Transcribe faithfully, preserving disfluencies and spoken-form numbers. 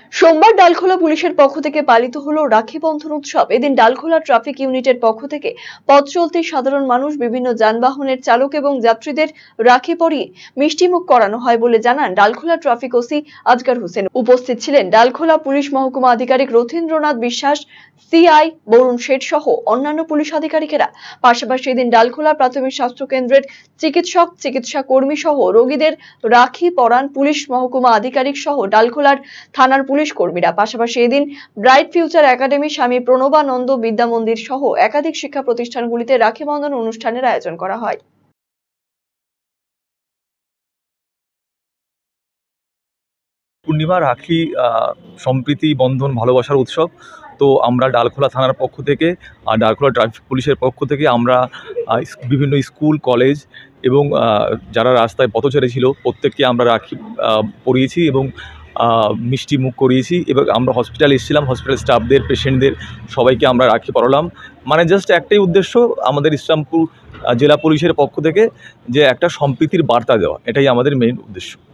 সোমবার ডালখোলা পুলিশের পক্ষ থেকে পালিত হলো রাখি বন্ধন উৎসব। এদিন ডালখোলা ট্রাফিক ইউনিটের পক্ষ থেকে পথ চলতি সাধারণ মানুষ, বিভিন্ন যানবাহনের চালক এবং যাত্রীদের রাখি পরিয়ে মিষ্টিমুখ করানো হয় বলে জানান ডালখোলা ট্রাফিক ওসি আজগার হোসেন। উপস্থিত ছিলেন ডালখোলা পুলিশ মহকুমা আধিকারিক রথীন্দ্রনাথ বিশ্বাস, সিআই বরুণ শেঠ সহ অন্যান্য পুলিশ আধিকারিকেরা। পাশাপাশি এদিন ডালখোলা প্রাথমিক স্বাস্থ্য কেন্দ্রের চিকিৎসক, চিকিৎসা কর্মী সহ রোগীদের রাখি পরান পুলিশ মহকুমা আধিকারিক সহ ডালখোলার থানার পুলিশ কর্মীরা। পাশাপাশি এদিন ব্রাইট ফিউচার একাডেমি, স্বামী প্রণবানন্দ বিদ্যা মন্দির সহ একাধিক শিক্ষা প্রতিষ্ঠানগুলিতে রাখি বন্ধন অনুষ্ঠানের আয়োজন করা হয়। পূর্ণিমা, রাখি, সম্প্রীতি, বন্ধন, ভালোবাসার উৎসব। তো আমরা ডালখোলা থানার পক্ষ থেকে আর ডালখোলা ট্রাফিক পুলিশের পক্ষ থেকে আমরা বিভিন্ন স্কুল, কলেজ এবং যারা রাস্তায় পথচারী ছিল প্রত্যেককে আমরা রাখি পরিয়েছি এবং মিষ্টি মুখ করিয়েছি। এবং আমরা হসপিটালে এসেছিলাম, হসপিটাল স্টাফদের, পেশেন্টদের সবাইকে আমরা রাখি পরালাম। মানে জাস্ট একটাই উদ্দেশ্য আমাদের ইসলামপুর জেলা পুলিশের পক্ষ থেকে, যে একটা সম্প্রীতির বার্তা দেওয়া, এটাই আমাদের মেইন উদ্দেশ্য।